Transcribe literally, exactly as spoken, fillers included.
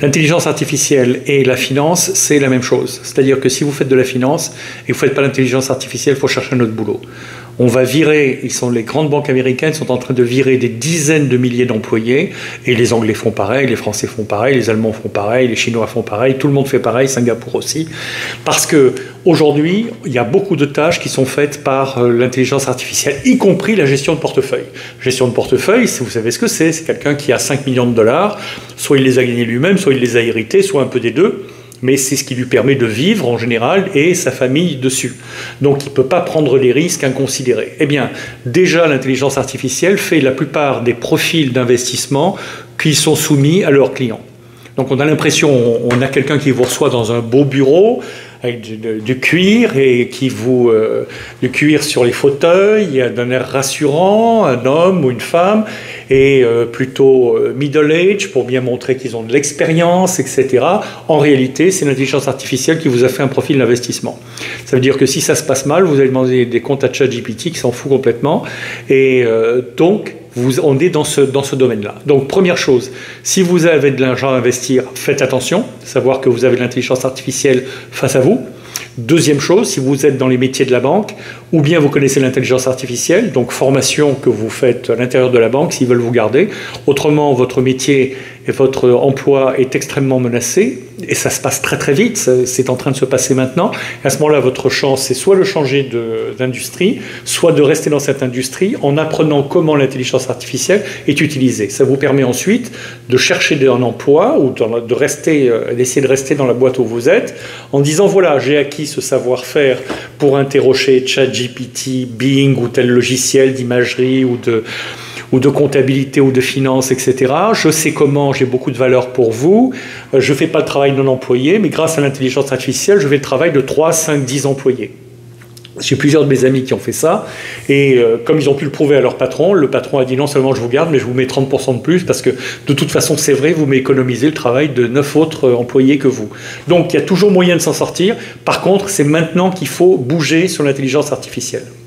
L'intelligence artificielle et la finance, c'est la même chose. C'est-à-dire que si vous faites de la finance et vous ne faites pas l'intelligence artificielle, il faut chercher un autre boulot. On va virer, ils sont, les grandes banques américaines sont en train de virer des dizaines de milliers d'employés, et les Anglais font pareil, les Français font pareil, les Allemands font pareil, les Chinois font pareil, tout le monde fait pareil, Singapour aussi, parce que aujourd'hui, il y a beaucoup de tâches qui sont faites par euh, l'intelligence artificielle, y compris la gestion de portefeuille. Gestion de portefeuille, si vous savez ce que c'est, c'est quelqu'un qui a cinq millions de dollars, soit il les a gagnés lui-même, soit il les a hérités, soit un peu des deux. Mais c'est ce qui lui permet de vivre en général et sa famille dessus. Donc il ne peut pas prendre les risques inconsidérés. Eh bien, déjà l'intelligence artificielle fait la plupart des profils d'investissement qui sont soumis à leurs clients. Donc on a l'impression, on a quelqu'un qui vous reçoit dans un beau bureau, avec du, du, du cuir, et qui vous... Euh, du cuir sur les fauteuils, d'un air rassurant, un homme ou une femme, et euh, plutôt euh, middle age, pour bien montrer qu'ils ont de l'expérience, et cetera. En réalité, c'est l'intelligence artificielle qui vous a fait un profil d'investissement. Ça veut dire que si ça se passe mal, vous allez demander des comptes à ChatGPT qui s'en fout complètement, et euh, donc... Vous, on est dans ce, dans ce domaine-là. Donc, première chose, si vous avez de l'argent à investir, faites attention, savoir que vous avez de l'intelligence artificielle face à vous. Deuxième chose, si vous êtes dans les métiers de la banque, ou bien vous connaissez l'intelligence artificielle, donc formation que vous faites à l'intérieur de la banque s'ils veulent vous garder. Autrement, votre métier et votre emploi est extrêmement menacé, et ça se passe très très vite, c'est en train de se passer maintenant. À ce moment-là, votre chance, c'est soit de changer d'industrie, soit de rester dans cette industrie en apprenant comment l'intelligence artificielle est utilisée. Ça vous permet ensuite de chercher un emploi ou de rester, d'essayer de rester dans la boîte où vous êtes, en disant voilà, j'ai acquis ce savoir-faire pour interroger ChatGPT, Bing ou tel logiciel d'imagerie ou de... ou de comptabilité ou de finance, et cetera. Je sais comment, j'ai beaucoup de valeur pour vous. Je ne fais pas le travail non employé, mais grâce à l'intelligence artificielle, je fais le travail de trois, cinq, dix employés. J'ai plusieurs de mes amis qui ont fait ça, et euh, comme ils ont pu le prouver à leur patron, le patron a dit non seulement je vous garde, mais je vous mets trente pour cent de plus, parce que de toute façon c'est vrai, vous m'économisez le travail de neuf autres employés que vous. Donc il y a toujours moyen de s'en sortir. Par contre, c'est maintenant qu'il faut bouger sur l'intelligence artificielle.